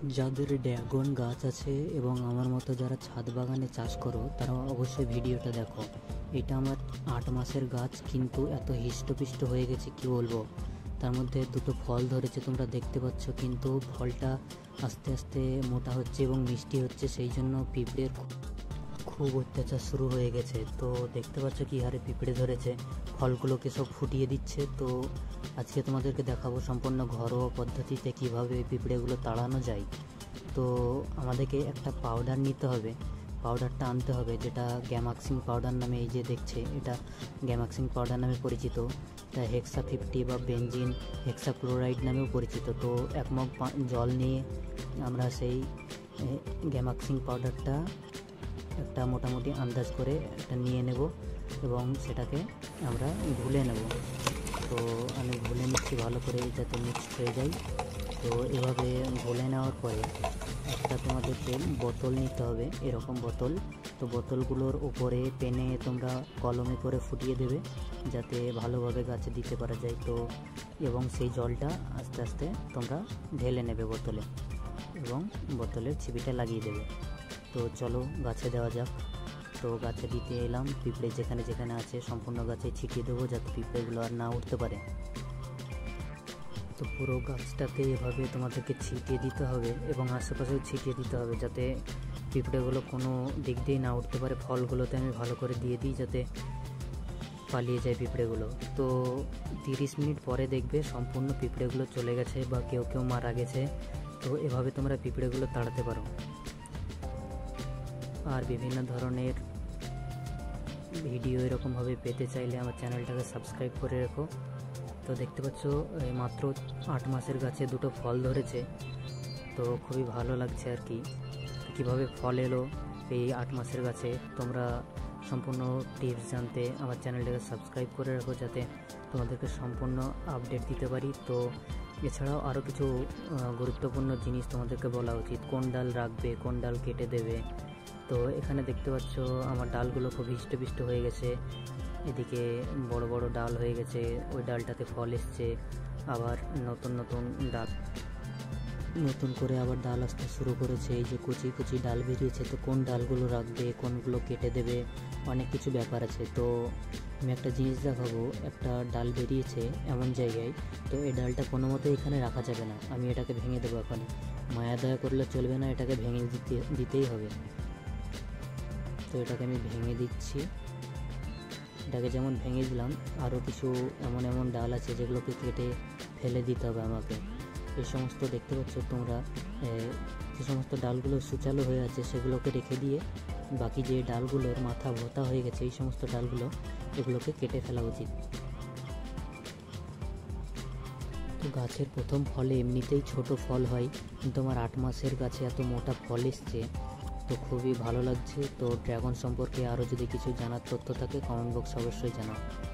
যাদের ড্রাগন গাছ আছে এবং আমার মতো যারা ছাদ বাগানে চাষ করো তারা অবশ্যই ভিডিওটা দেখো। এটা আমার 8 মাসের গাছ, কিন্তু এত হিষ্টপিষ্ট হয়ে গেছে কি বলবো। তার মধ্যে দুটো ফল ধরেছে তোমরা দেখতে পাচ্ছ, কিন্তু ফলটা আস্তে আস্তে মোটা হচ্ছে এবং মিষ্টি হচ্ছে, সেই জন্য পিঁপড়ের খুব অত্যাচার শুরু হয়ে গেছে। তো দেখতে পাচ্ছ কি হারে পিঁপড়ে ধরেছে, ফলগুলোকে সব ফুটিয়ে দিচ্ছে। তো আজকে তোমাদেরকে দেখাবো সম্পূর্ণ ঘরোয়া পদ্ধতিতে কিভাবে পিঁপড়েগুলো তাড়ানো যায়। তো আমাদেরকে একটা পাউডার নিতে হবে, পাউডারটা আনতে হবে, যেটা গ্যামাক্সিন পাউডার নামে, এই যে দেখছে এটা গ্যামাক্সিন পাউডার নামে পরিচিত। এটা হেক্সা 50 বা বেনজিন হেক্সাক্লোরাইড নামেও পরিচিত। তো 1 মগ জল নিয়ে আমরা সেই গ্যামাক্সিন পাউডারটা একটা মোটামুটি আন্দাজ করে একটা নিয়ে নেব এবং সেটাকে আমরা ঘুলে নেব। তো আমি ঘুলে নিচ্ছি ভালো করে যাতে মিক্সড হয়ে যায়। তো এভাবে ঘুলে নেওয়ার পরে একটা তোমাদেরকে বোতল নিতে হবে, এরকম বোতল। তো বোতলগুলোর উপরে পেনে তোমরা কলমে করে ফুটিয়ে দেবে যাতে ভালোভাবে গাছে দিতে পারা যায়। তো এবং সেই জলটা আস্তে আস্তে তোমরা ঢেলে নেবে বোতলে এবং বোতলের ছিপিটা লাগিয়ে দেবে। তো চলো গাছে দেওয়া যাক। তো গাছে দিতে এলাম, পিঁপড়ে যেখানে যেখানে আছে সম্পূর্ণ গাছে ছিটিয়ে দেবো যাতে পিঁপড়েগুলো আর না উঠতে পারে। তো পুরো গাছটাতে এভাবে তোমাদেরকে ছিটিয়ে দিতে হবে এবং আশেপাশেও ছিটিয়ে দিতে হবে যাতে পিঁপড়েগুলো কোনো দিক দিয়ে না উঠতে পারে। ফলগুলোতে আমি ভালো করে দিয়ে দিই যাতে পালিয়ে যায় পিঁপড়েগুলো। তো 30 মিনিট পরে দেখবে সম্পূর্ণ পিঁপড়েগুলো চলে গেছে বা কেউ কেউ মারা গেছে। তো এভাবে তোমরা পিঁপড়েগুলো তাড়াতে পারো। আর বিভিন্ন ধরনের ভিডিও এরকমভাবে পেতে চাইলে আমার চ্যানেলটাকে সাবস্ক্রাইব করে রেখো। তো দেখতে পাচ্ছ মাত্র 8 মাসের গাছে দুটো ফল ধরেছে, তো খুবই ভালো লাগছে আর কি। কীভাবে ফল এলো এই 8 মাসের গাছে তোমরা সম্পূর্ণ টিপস জানতে আমার চ্যানেলটাকে সাবস্ক্রাইব করে রাখো যাতে তোমাদেরকে সম্পূর্ণ আপডেট দিতে পারি। তো এছাড়াও আরও কিছু গুরুত্বপূর্ণ জিনিস তোমাদেরকে বলা উচিত, কোন ডাল রাখবে, কোন ডাল কেটে দেবে। তো এখানে দেখতে পাচ্ছ আমার ডালগুলো খুব হিষ্টপিষ্ট হয়ে গেছে, এদিকে বড় বড় ডাল হয়ে গেছে, ওই ডালটাতে ফল এসছে, আবার নতুন নতুন ডাল নতুন করে আবার ডাল আসতে শুরু করেছে, এই যে কুচি কুচি ডাল বেরিয়েছে। তো কোন ডালগুলো রাখবে, কোনগুলো কেটে দেবে, অনেক কিছু ব্যাপার আছে। তো আমি একটা জিনিস দেখাবো, একটা ডাল বেরিয়েছে এমন জায়গায়, তো এই ডালটা কোনো মতে এখানে রাখা যাবে না, আমি এটাকে ভেঙে দেবো। এখন মায়া দয়া করলে চলবে না, এটাকে ভেঙে দিতেই হবে। তো এটাকে আমি ভেঙে দিচ্ছি, এটাকে যেমন ভেঙে দিলাম আরও কিছু এমন এমন ডাল আছে যেগুলোকে কেটে ফেলে দিতে হবে আমাকে। এই সমস্ত দেখতে পাচ্ছ তোমরা, যে সমস্ত ডালগুলো সুচালো হয়ে আছে সেগুলোকে রেখে দিয়ে বাকি যে ডালগুলোর মাথা ভোতা হয়ে গেছে এই সমস্ত ডালগুলো এগুলোকে কেটে ফেলা উচিত। তো গাছের প্রথম ফলে এমনিতেই ছোট ফল হয়, কিন্তু আমার 8 মাসের গাছে এত মোটা ফল এসছে, তো খুবই ভালো লাগছে। তো ড্রাগন সম্পর্কে আরও যদি কিছু জানার তথ্য থাকে কমেন্ট বক্সে অবশ্যই জানাও।